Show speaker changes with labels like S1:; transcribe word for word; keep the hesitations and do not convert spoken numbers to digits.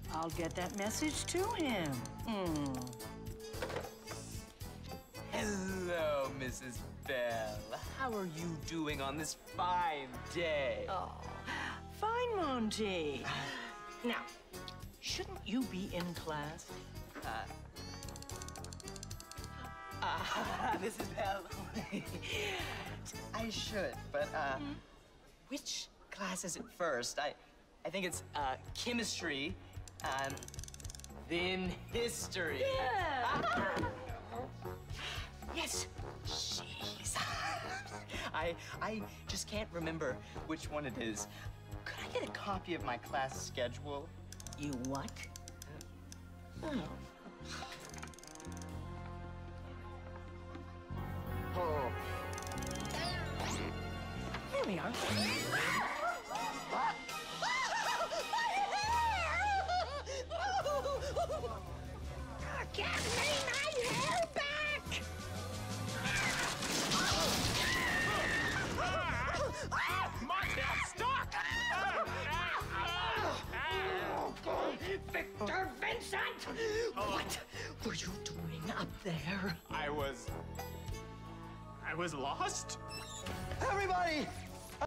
S1: I'll get that message to him. Mm.
S2: Hello, Missus Bell. How are you doing on this fine day?
S1: Oh, fine, Monty. Now, shouldn't you be in class?
S2: Uh, uh, Missus Bell, I should, but uh, mm-hmm. Which class is it first? I, I think it's uh, chemistry, and then history.
S1: Yeah.
S2: Yes. Jeez. I I just can't remember which one it is. Could I get a copy of my class schedule?
S1: You what? Oh.
S2: Oh.
S1: Here we are.
S2: What?
S1: Give me my hair back!
S3: Monty, I'm stuck!
S1: Victor Vincent! What were you doing up there?
S3: I was... I was lost?
S2: Everybody!